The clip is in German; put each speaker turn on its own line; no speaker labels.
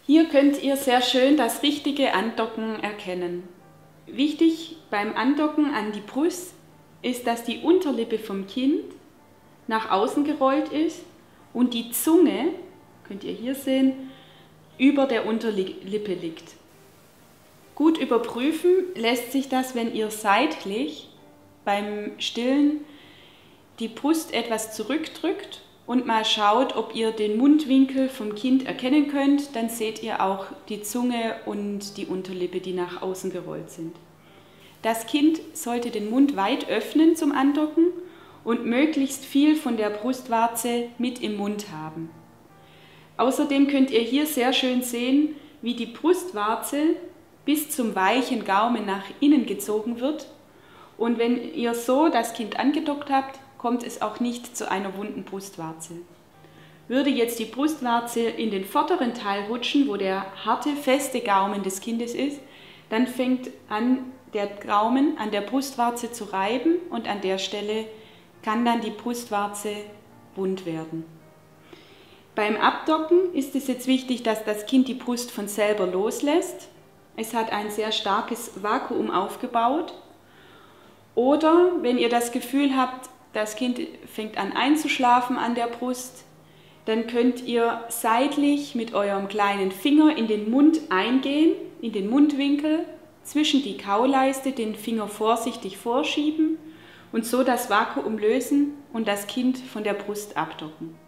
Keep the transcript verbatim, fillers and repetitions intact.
Hier könnt ihr sehr schön das richtige Andocken erkennen. Wichtig beim Andocken an die Brust ist, dass die Unterlippe vom Kind nach außen gerollt ist und die Zunge, könnt ihr hier sehen, über der Unterlippe liegt. Gut überprüfen lässt sich das, wenn ihr seitlich beim Stillen die Brust etwas zurückdrückt und mal schaut, ob ihr den Mundwinkel vom Kind erkennen könnt, dann seht ihr auch die Zunge und die Unterlippe, die nach außen gerollt sind. Das Kind sollte den Mund weit öffnen zum Andocken und möglichst viel von der Brustwarze mit im Mund haben. Außerdem könnt ihr hier sehr schön sehen, wie die Brustwarze bis zum weichen Gaumen nach innen gezogen wird. Und wenn ihr so das Kind angedockt habt, kommt es auch nicht zu einer wunden Brustwarze. Würde jetzt die Brustwarze in den vorderen Teil rutschen, wo der harte, feste Gaumen des Kindes ist, dann fängt an, der Gaumen an der Brustwarze zu reiben und an der Stelle kann dann die Brustwarze wund werden. Beim Abdocken ist es jetzt wichtig, dass das Kind die Brust von selber loslässt. Es hat ein sehr starkes Vakuum aufgebaut. Oder wenn ihr das Gefühl habt, das Kind fängt an einzuschlafen an der Brust, dann könnt ihr seitlich mit eurem kleinen Finger in den Mund eingehen, in den Mundwinkel, zwischen die Kauleiste den Finger vorsichtig vorschieben und so das Vakuum lösen und das Kind von der Brust abdocken.